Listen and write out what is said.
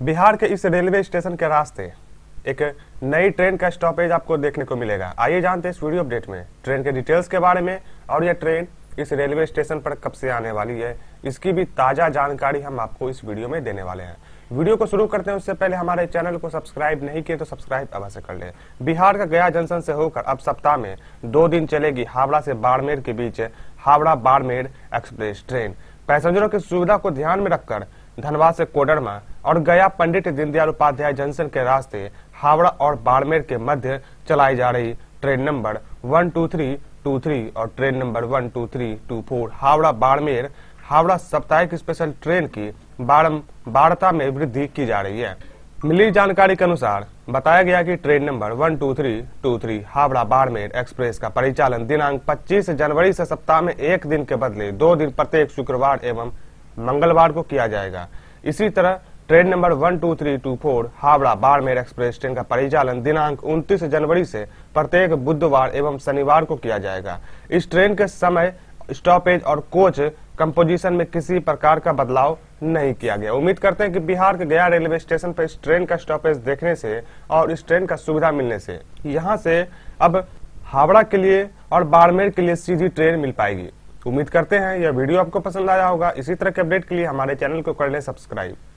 बिहार के इस railway station के रास्ते एक नई ट्रेन का स्टॉपेज आपको देखने को मिलेगा। आइए जानते हैं इस वीडियो अपडेट में ट्रेन के डिटेल्स के बारे में और यह ट्रेन इस रेलवे स्टेशन पर कब से आने वाली है, इसकी भी ताजा जानकारी हम आपको इस वीडियो में देने वाले हैं। वीडियो को शुरू करते हैं उससे पहले हमारे चैनल को सब्सक्राइब नहीं किए तो सब्सक्राइब अवश्य कर लें। बिहार का गया जंक्शन से होकर अब सप्ताह में 2 दिन चलेगी हावड़ा से बाड़मेर के बीच हावड़ा बाड़मेर एक्सप्रेस ट्रेन। पैसेंजरों की सुविधा को ध्यान में रखकर धनबाद से कोडरमा और गया पंडित दीनदयाल उपाध्याय जंक्शन के रास्ते हावड़ा और बाड़मेर के मध्य चलाई जा रही ट्रेन नंबर 12323 और ट्रेन नंबर 12324 हावड़ा बाड़मेर हावड़ा साप्ताहिक स्पेशल ट्रेन की बारता में वृद्धि की जा रही है। मिली जानकारी के अनुसार बताया गया कि train number 12323 Howrah Barmer express का परिचालन दिनांक 25 जनवरी से सप्ताह में 1 दिन के बदले 2 दिन प्रत्येक शुक्रवार एवं मंगलवार को किया जाएगा। इसी तरह train number 12324 Howrah Barmer express train का परिचालन दिनांक 29 जनवरी से प्रत्येक बुधवार एवं शनिवार को किया जाएगा। इस ट्रेन के समय, स्टॉपेज और कोच कंपोजिशन में किसी प्रकार का बदलाव नहीं किया गया। उम्मीद करते हैं कि बिहार के गया रेलवे स्टेशन पर इस ट्रेन का स्टॉपेज देखने से और इस ट्रेन का सुविधा मिलने से यहाँ से अब हावड़ा के लिए और बाड़मेर के लिए सीधी ट्रेन मिल पाएगी। उम्मीद करते हैं यह वीडियो आपको पसंद आया होगा। इसी तरह के अपडेट के लिए हमारे चैनल को कर लें सब्सक्राइब।